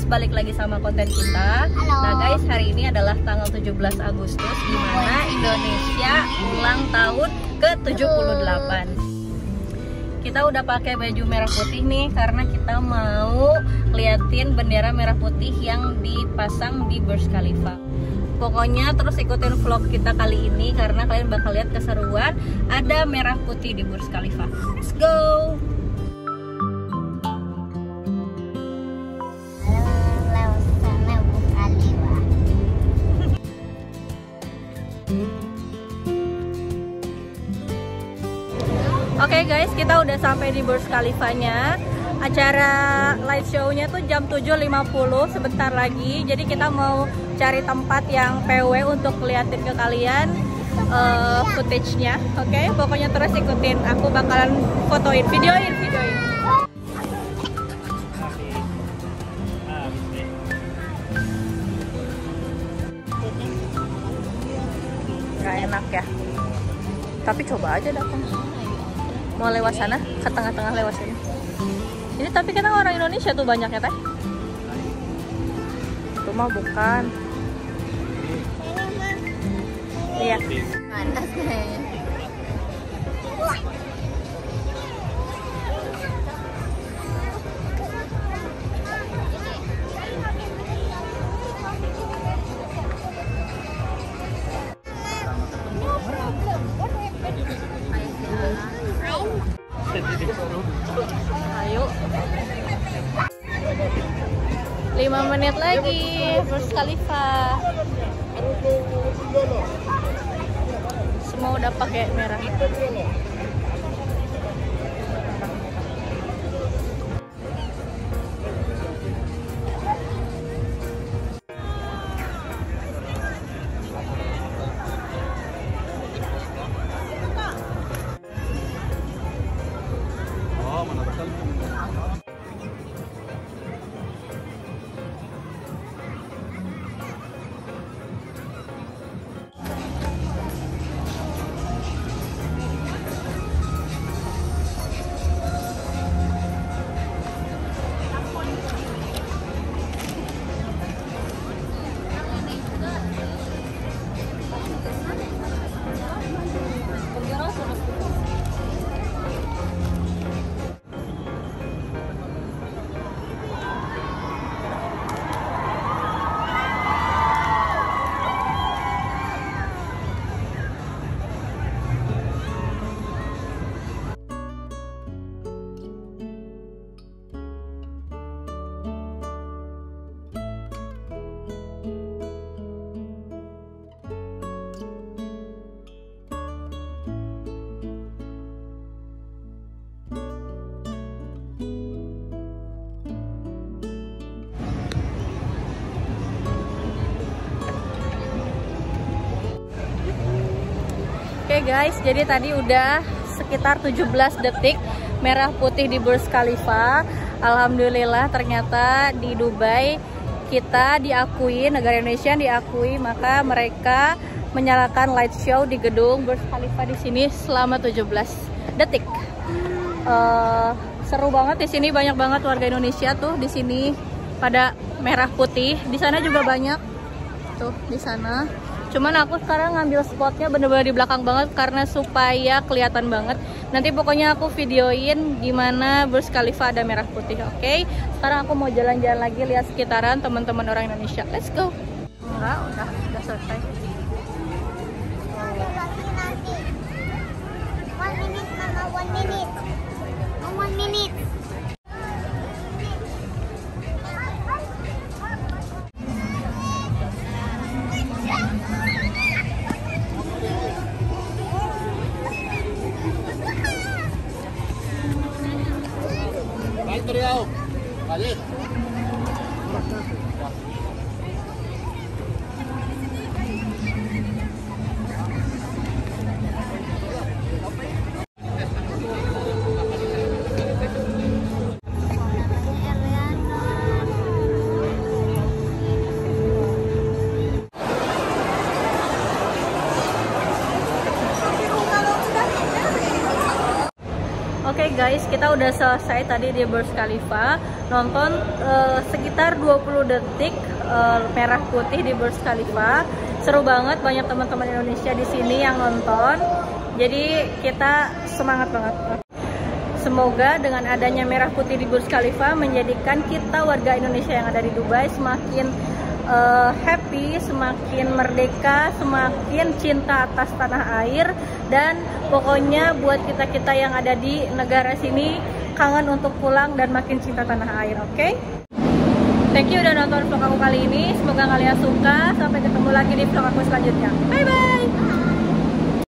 guys, balik lagi sama konten kita. Halo. Nah guys, hari ini adalah tanggal 17 Agustus, di mana Indonesia ulang tahun ke-78. Kita udah pakai baju merah putih nih karena kita mau liatin bendera merah putih yang dipasang di Burj Khalifa. Pokoknya terus ikutin vlog kita kali ini karena kalian bakal lihat keseruan ada merah putih di Burj Khalifa. Let's go! Oke guys, kita udah sampai di Burj Khalifa-nya. Acara light show-nya tuh jam 7.50, sebentar lagi. Jadi kita mau cari tempat yang PW untuk liatin ke kalian footage-nya. Oke, pokoknya terus ikutin. Aku bakalan fotoin, videoin. Gak enak ya. Tapi coba aja datang. Mau lewat sana, ke tengah-tengah lewat sini. Ini tapi kita orang Indonesia tuh banyak ya teh. Itu mah bukan. Iya. Panas kayaknya. Ayo 5 menit lagi Burj Khalifa. Semua udah pakai merah. Oke guys, jadi tadi udah sekitar 17 detik merah putih di Burj Khalifa. Alhamdulillah ternyata di Dubai kita diakui, negara Indonesia diakui, maka mereka menyalakan light show di gedung Burj Khalifa di sini selama 17 detik. Seru banget di sini, banyak banget warga Indonesia tuh di sini pada merah putih. Di sana juga banyak tuh di sana. Cuman aku sekarang ngambil spotnya bener-bener di belakang banget karena supaya kelihatan banget. Nanti pokoknya aku videoin gimana Burj Khalifa ada merah putih, oke? Sekarang aku mau jalan-jalan lagi lihat sekitaran teman-teman orang Indonesia. Let's go. Enggak, udah selesai. One minute, Mama. 1 minute. 1 minute. guys, kita udah selesai tadi di Burj Khalifa, nonton sekitar 20 detik merah putih di Burj Khalifa. Seru banget, banyak teman-teman Indonesia di sini yang nonton. Jadi kita semangat banget. Semoga dengan adanya merah putih di Burj Khalifa menjadikan kita warga Indonesia yang ada di Dubai semakin happy, semakin merdeka, semakin cinta atas tanah air, dan pokoknya buat kita-kita yang ada di negara sini kangen untuk pulang dan makin cinta tanah air. Oke? Thank you udah nonton vlog aku kali ini. Semoga kalian suka. Sampai ketemu lagi di vlog aku selanjutnya. Bye bye.